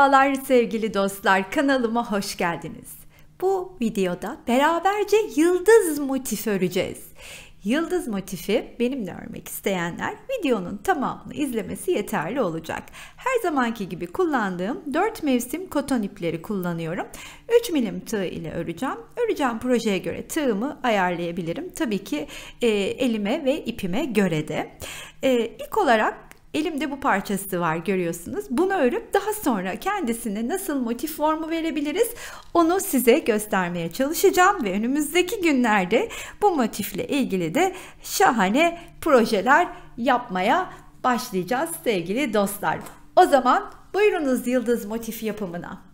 Merhabalar sevgili dostlar, kanalıma hoş geldiniz. Bu videoda beraberce yıldız motifi öreceğiz. Yıldız motifi benimle örmek isteyenler videonun tamamını izlemesi yeterli olacak. Her zamanki gibi kullandığım 4 mevsim koton ipleri kullanıyorum. 3 milim tığ ile öreceğim. Öreceğim projeye göre tığımı ayarlayabilirim. Tabii ki elime ve ipime göre de. İlk olarak elimde bu parçası var, görüyorsunuz. Bunu örüp daha sonra kendisine nasıl motif formu verebiliriz onu size göstermeye çalışacağım ve önümüzdeki günlerde bu motifle ilgili de şahane projeler yapmaya başlayacağız sevgili dostlar. O zaman buyurunuz yıldız motif yapımına.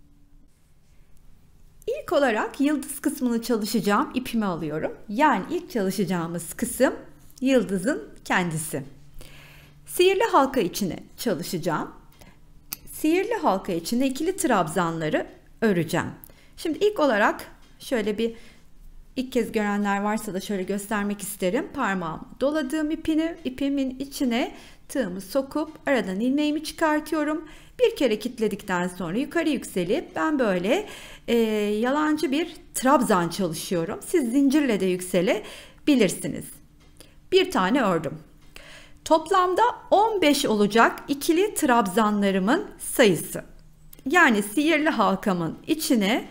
İlk olarak yıldız kısmını çalışacağım ipimi alıyorum. Yani ilk çalışacağımız kısım yıldızın kendisi. Sihirli halka içine çalışacağım. Sihirli halka içine ikili trabzanları öreceğim. Şimdi ilk olarak şöyle ilk kez görenler varsa da şöyle göstermek isterim. Parmağımı doladığım ipimin içine tığımı sokup aradan ilmeğimi çıkartıyorum. Bir kere kilitledikten sonra yukarı yükselip ben böyle yalancı bir trabzan çalışıyorum. Siz zincirle de yükselebilirsiniz. Bir tane ördüm. Toplamda 15 olacak ikili trabzanlarımın sayısı. Yani sihirli halkamın içine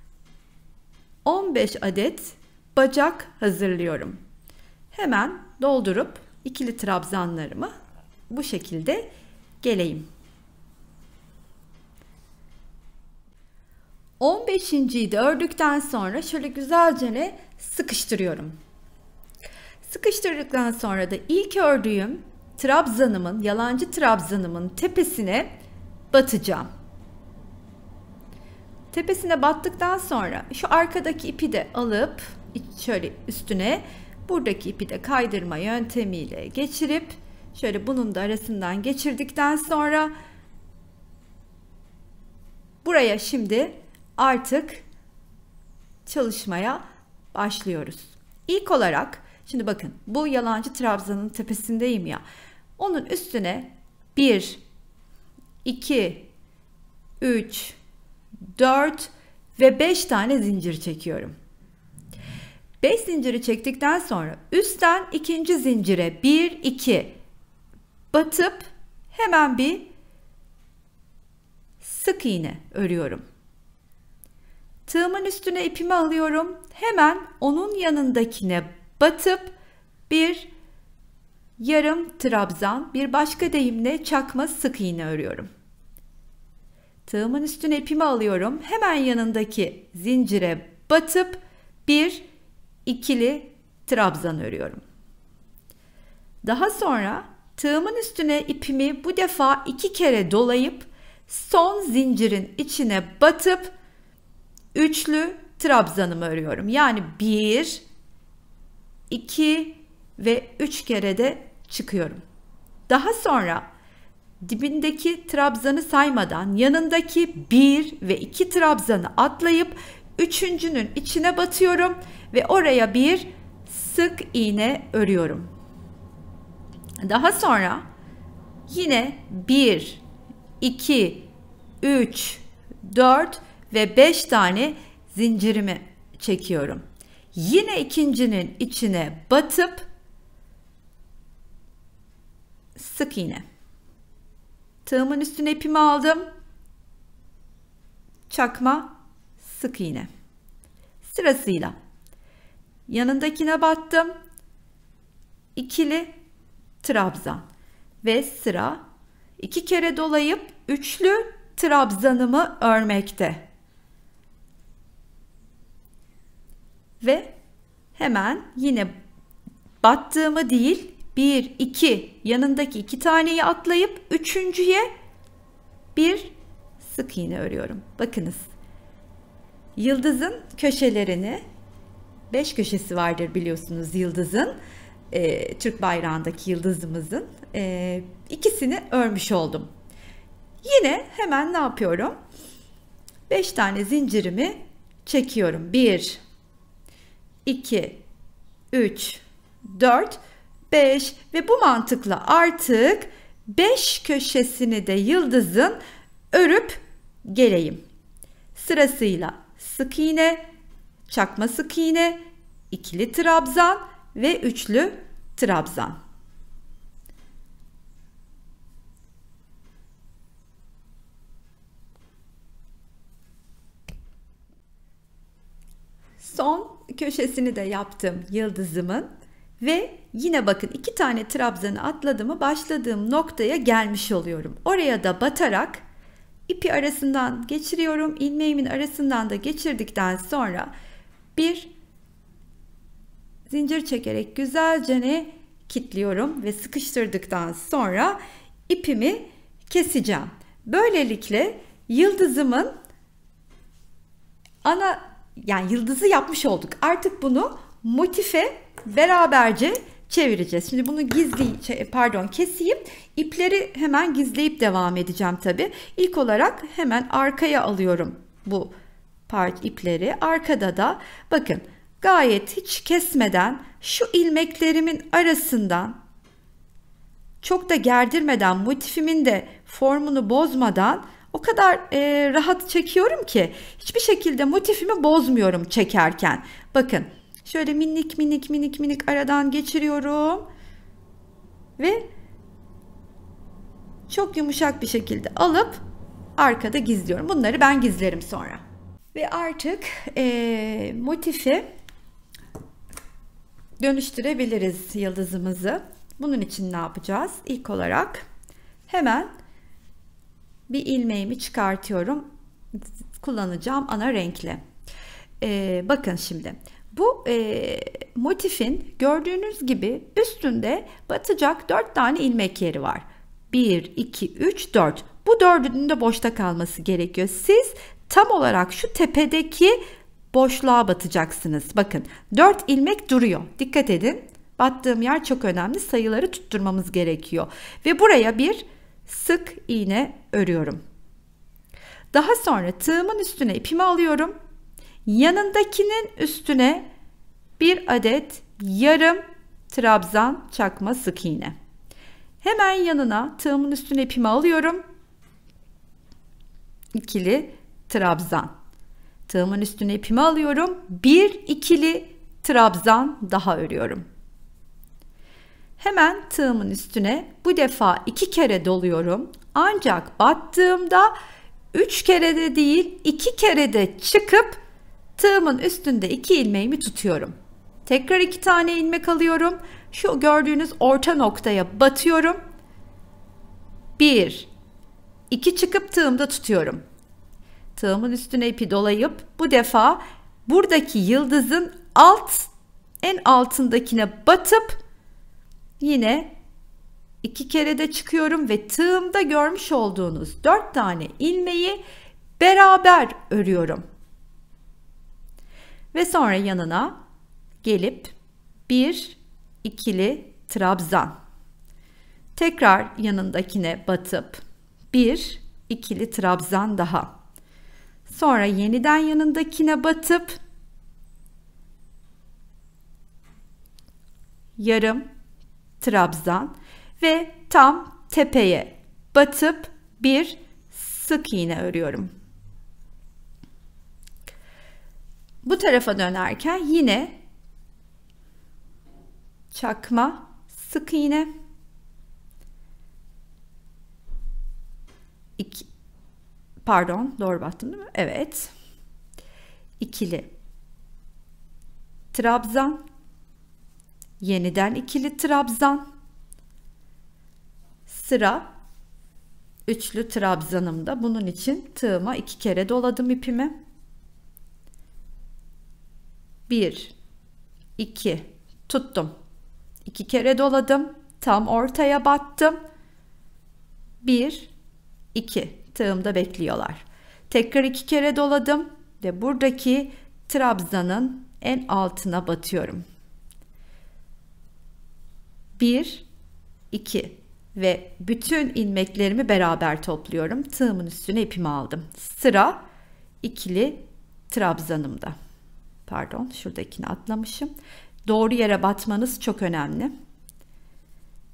15 adet bacak hazırlıyorum. Hemen doldurup ikili trabzanlarımı bu şekilde geleyim. 15.'yi de ördükten sonra şöyle güzelce sıkıştırıyorum. Sıkıştırdıktan sonra da ilk ördüğüm trabzanımın, yalancı trabzanımın tepesine batacağım. Tepesine battıktan sonra şu arkadaki ipi de alıp şöyle üstüne buradaki ipi de kaydırma yöntemiyle geçirip şöyle bunun da arasından geçirdikten sonra buraya şimdi artık çalışmaya başlıyoruz. İlk olarak şimdi bakın, bu yalancı trabzanın tepesindeyim ya. Onun üstüne 1, 2, 3, 4 ve 5 tane zincir çekiyorum. 5 zinciri çektikten sonra üstten ikinci zincire 1, 2 batıp hemen bir sık iğne örüyorum. Tığımın üstüne ipimi alıyorum. Hemen onun yanındakine batıp bir yarım trabzan, bir başka deyimle çakma sık iğne örüyorum. Tığımın üstüne ipimi alıyorum. Hemen yanındaki zincire batıp bir ikili trabzan örüyorum. Daha sonra tığımın üstüne ipimi bu defa 2 kere dolayıp son zincirin içine batıp üçlü trabzanımı örüyorum. Yani 1, 2 ve 3 kere de çıkıyorum. Daha sonra dibindeki trabzanı saymadan yanındaki 1 ve 2 trabzanı atlayıp üçüncünün içine batıyorum ve oraya bir sık iğne örüyorum. Daha sonra yine 1, 2, 3, 4 ve 5 tane zincirimi çekiyorum. Yine ikincinin içine batıp sık iğne. Tığımın üstüne ipimi aldım. Çakma sık iğne. Sırasıyla yanındakine battım. İkili trabzan ve sıra 2 kere dolayıp üçlü trabzanımı örmekte. Ve hemen yine battığımı değil 1, 2 yanındaki 2 taneyi atlayıp üçüncüye bir sık iğne örüyorum. Bakınız, yıldızın köşelerini 5 köşesi vardır biliyorsunuz yıldızın. Türk bayrağındaki yıldızımızın ikisini örmüş oldum. Yine hemen ne yapıyorum? 5 tane zincirimi çekiyorum. 1, 2, 3, 4, 5 ve bu mantıkla artık 5 köşesini de yıldızın örüp geleyim. Sırasıyla sık iğne, çakma sık iğne, ikili trabzan ve üçlü trabzan. Son köşesini de yaptım yıldızımın ve yine bakın 2 tane trabzanı atladığımı başladığım noktaya gelmiş oluyorum. Oraya da batarak ipi arasından geçiriyorum. İlmeğimin arasından da geçirdikten sonra bir zincir çekerek güzelce kilitliyorum ve sıkıştırdıktan sonra ipimi keseceğim. Böylelikle yıldızımın yani yıldızı yapmış olduk. Artık bunu motife beraberce çevireceğiz. Şimdi bunu keseyim. İpleri hemen gizleyip devam edeceğim tabii. İlk olarak hemen arkaya alıyorum bu ipleri. Arkada da bakın gayet hiç kesmeden şu ilmeklerimin arasından çok da gerdirmeden, motifimin de formunu bozmadan o kadar rahat çekiyorum ki hiçbir şekilde motifimi bozmuyorum çekerken. Bakın şöyle minik aradan geçiriyorum ve çok yumuşak bir şekilde alıp arkada gizliyorum. Bunları ben gizlerim sonra. Ve artık motifi dönüştürebiliriz yıldızımızı. Bunun için ne yapacağız? İlk olarak hemen bir ilmeğimi çıkartıyorum. Kullanacağım ana renkle. Bakın şimdi bu motifin gördüğünüz gibi üstünde batacak 4 tane ilmek yeri var. 1, 2, 3, 4. Bu 4'ünün de boşta kalması gerekiyor. Siz tam olarak şu tepedeki boşluğa batacaksınız. Bakın 4 ilmek duruyor. Dikkat edin. Battığım yer çok önemli. Sayıları tutturmamız gerekiyor. Ve buraya bir sık iğne örüyorum. Daha sonra tığımın üstüne ipimi alıyorum. Yanındakinin üstüne bir adet yarım trabzan çakma sık iğne. Hemen yanına tığımın üstüne ipimi alıyorum. İkili trabzan. Tığımın üstüne ipimi alıyorum. Bir ikili trabzan daha örüyorum. Hemen tığımın üstüne bu defa 2 kere doluyorum. Ancak battığımda 3 kere de değil 2 kere de çıkıp tığımın üstünde 2 ilmeğimi tutuyorum. Tekrar 2 tane ilmek alıyorum. Şu gördüğünüz orta noktaya batıyorum. 1, 2 çıkıp tığımda tutuyorum. Tığımın üstüne ipi dolayıp bu defa buradaki yıldızın en altındakine batıp yine 2 kere de çıkıyorum ve tığımda görmüş olduğunuz 4 tane ilmeği beraber örüyorum. Ve sonra yanına gelip bir ikili trabzan. Tekrar yanındakine batıp bir ikili trabzan daha. Sonra yeniden yanındakine batıp yarım trabzan ve tam tepeye batıp bir sık iğne örüyorum. Bu tarafa dönerken yine çakma sık iğne, doğru battım değil mi? Evet. İkili trabzan, yeniden ikili trabzan, sıra üçlü trabzanımda. Bunun için tığıma 2 kere doladım ipimi. 1, 2 tuttum. 2 kere doladım. Tam ortaya battım. 1, 2 tığımda bekliyorlar. Tekrar 2 kere doladım ve buradaki trabzanın en altına batıyorum. 1, 2 ve bütün ilmeklerimi beraber topluyorum. Tığımın üstüne ipimi aldım. Sıra ikili trabzanımda. Şuradakini atlamışım. Doğru yere batmanız çok önemli.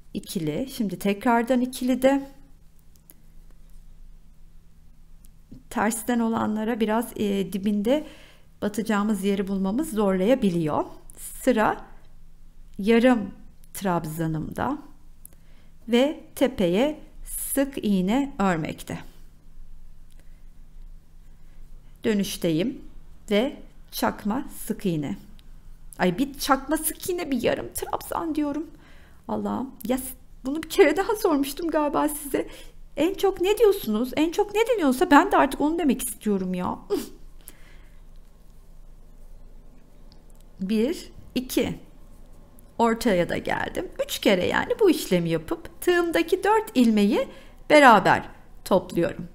İkili. Şimdi tekrardan ikili de tersten olanlara biraz dibinde batacağımız yeri bulmamız zorlayabiliyor. Sıra yarım trabzanımda ve tepeye sık iğne örmekte. Dönüşteyim ve çakma sık iğne. Ay, bir çakma sık iğne, bir yarım trabzan diyorum. Allah'ım, ya bunu bir kere daha sormuştum galiba size. En çok ne diyorsunuz? En çok ne deniyorsa ben de artık onu demek istiyorum ya. 1, 2. Ortaya da geldim. 3 kere yani bu işlemi yapıp tığımdaki 4 ilmeği beraber topluyorum.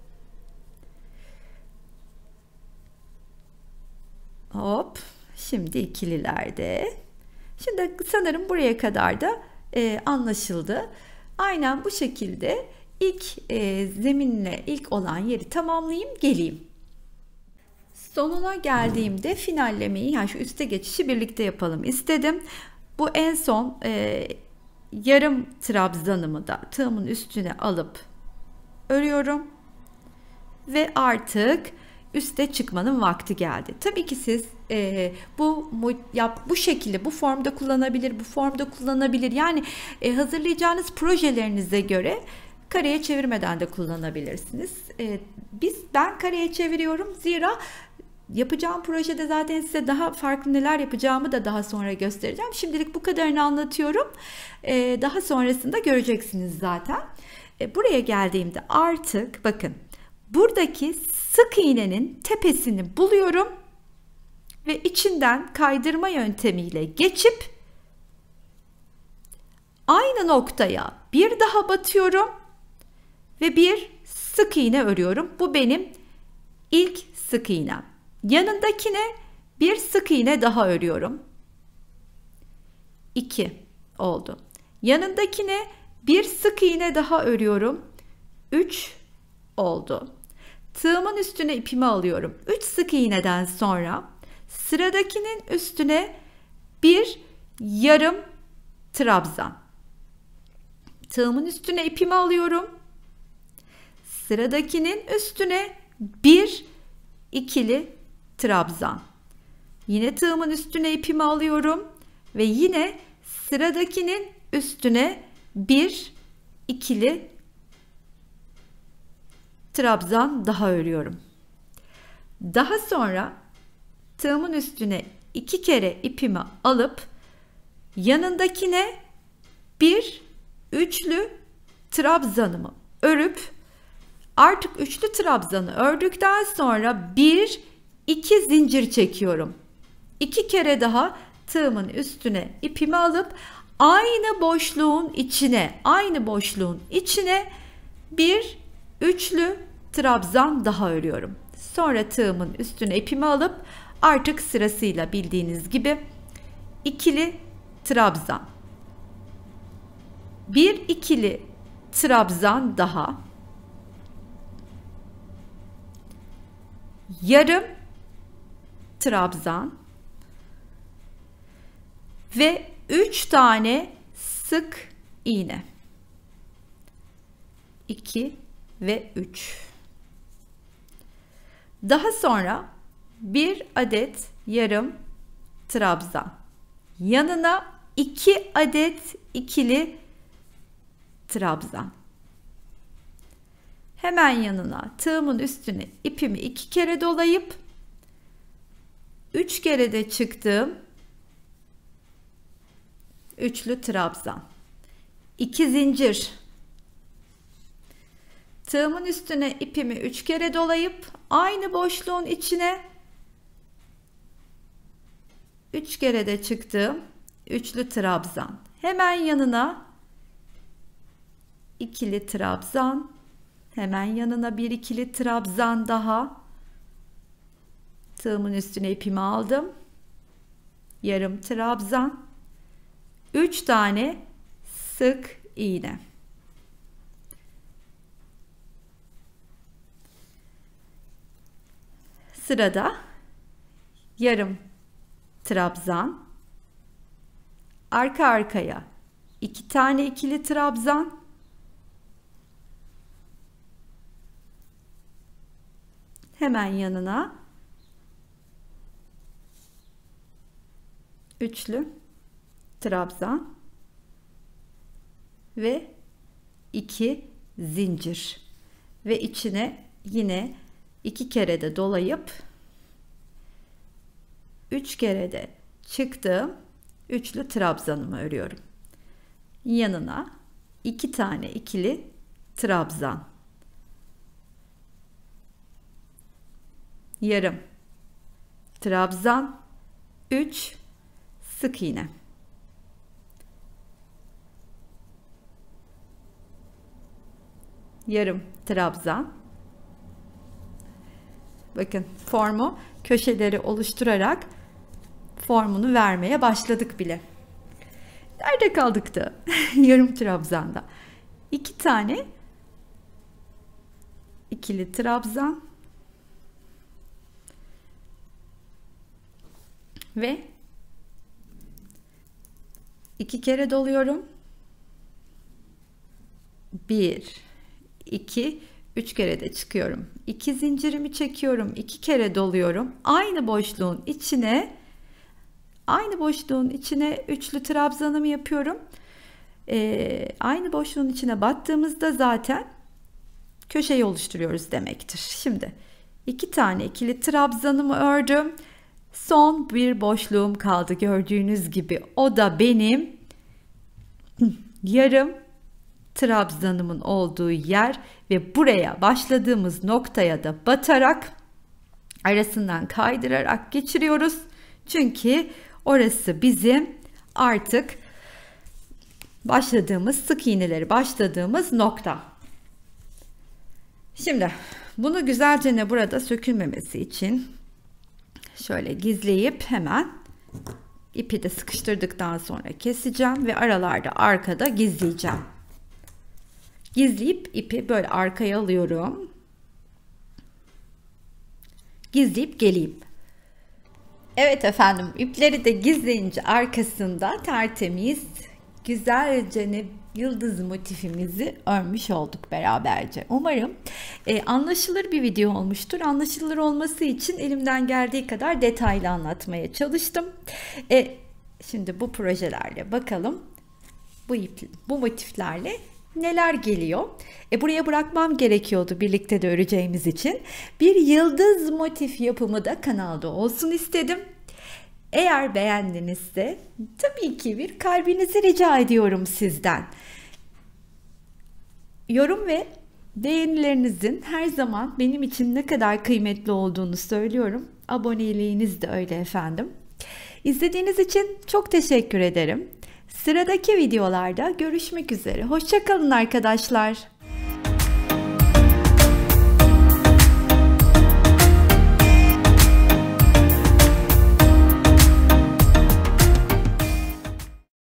Hop. Şimdi ikililerde. Şimdi sanırım buraya kadar da anlaşıldı. Aynen bu şekilde ilk zeminle ilk olan yeri tamamlayayım, geleyim. Sonuna geldiğimde finallemeyi, yani şu üste geçişi birlikte yapalım istedim. Bu en son yarım trabzanımı da tığımın üstüne alıp örüyorum ve artık üste çıkmanın vakti geldi. Tabii ki siz bu şekilde, bu formda kullanabilir, bu formda kullanabilir. Yani hazırlayacağınız projelerinize göre kareye çevirmeden de kullanabilirsiniz. Ben kareye çeviriyorum, zira yapacağım projede zaten size daha farklı neler yapacağımı da daha sonra göstereceğim. Şimdilik bu kadarını anlatıyorum. Daha sonrasında göreceksiniz zaten. Buraya geldiğimde artık bakın, buradaki sık iğnenin tepesini buluyorum ve içinden kaydırma yöntemiyle geçip aynı noktaya bir daha batıyorum ve bir sık iğne örüyorum. Bu benim ilk sık iğnem. Yanındakine bir sık iğne daha örüyorum. 2 oldu. Yanındakine bir sık iğne daha örüyorum. 3 oldu. Tığımın üstüne ipimi alıyorum. 3 sık iğneden sonra sıradakinin üstüne bir yarım trabzan. Tığımın üstüne ipimi alıyorum. Sıradakinin üstüne bir ikili trabzan. Yine tığımın üstüne ipimi alıyorum ve yine sıradakinin üstüne bir ikili trabzan daha örüyorum. Daha sonra tığımın üstüne 2 kere ipimi alıp yanındakine bir üçlü trabzanımı örüp artık üçlü trabzanı ördükten sonra 1-2 zincir çekiyorum. 2 kere daha tığımın üstüne ipimi alıp aynı boşluğun içine bir üçlü trabzan daha örüyorum. Sonra tığımın üstüne ipimi alıp artık sırasıyla bildiğiniz gibi ikili trabzan, bir ikili trabzan daha, yarım trabzan ve 3 tane sık iğne. 2 ve 3. Daha sonra bir adet yarım trabzan. Yanına 2 adet ikili trabzan. Hemen yanına tığımın üstüne ipimi 2 kere dolayıp 3 kere de çıktığım üçlü trabzan. 2 zincir. Tığımın üstüne ipimi 3 kere dolayıp aynı boşluğun içine 3 kere de çıktığım üçlü trabzan. Hemen yanına ikili trabzan. Hemen yanına bir ikili trabzan daha. Tığımın üstüne ipimi aldım. Yarım trabzan. 3 tane sık iğne. Sırada yarım trabzan, arka arkaya 2 tane ikili trabzan, hemen yanına üçlü trabzan ve 2 zincir ve içine yine 2 kere de dolayıp 3 kere de çıktığım üçlü trabzanımı örüyorum. Yanına 2 tane ikili trabzan, yarım trabzan, 3 sık iğne. Yarım trabzan. Bakın formu köşeleri oluşturarak formunu vermeye başladık bile. Nerede kaldık da? Yarım trabzanda 2 tane ikili trabzan ve 2 kere doluyorum. 1 2 3 kere de çıkıyorum. 2 zincirimi çekiyorum. 2 kere doluyorum. Aynı boşluğun içine üçlü trabzanımı yapıyorum. Aynı boşluğun içine battığımızda zaten köşeyi oluşturuyoruz demektir. Şimdi 2 tane ikili trabzanımı ördüm. Son bir boşluğum kaldı gördüğünüz gibi. O da benim yarım trabzanımın olduğu yer ve buraya başladığımız noktaya da batarak arasından kaydırarak geçiriyoruz. Çünkü orası bizim artık sık iğneleri başladığımız nokta. Şimdi bunu güzelce burada sökülmemesi için şöyle gizleyip hemen ipi de sıkıştırdıktan sonra keseceğim ve aralarda arkada gizleyeceğim. Gizleyip ipi böyle arkaya alıyorum. Gizleyip geleyim. Evet efendim, ipleri de gizleyince arkasında tertemiz güzelce yıldız motifimizi örmüş olduk beraberce. Umarım anlaşılır bir video olmuştur. Anlaşılır olması için elimden geldiği kadar detaylı anlatmaya çalıştım. Şimdi bu projelerle bakalım bu motiflerle neler geliyor. Buraya bırakmam gerekiyordu birlikte de öreceğimiz için. Bir yıldız motif yapımı da kanalda olsun istedim. Eğer beğendinizse tabii ki bir kalbinizi rica ediyorum sizden. Yorum ve beğenilerinizin her zaman benim için ne kadar kıymetli olduğunu söylüyorum. Aboneliğiniz de öyle efendim. İzlediğiniz için çok teşekkür ederim. Sıradaki videolarda görüşmek üzere. Hoşça kalın arkadaşlar.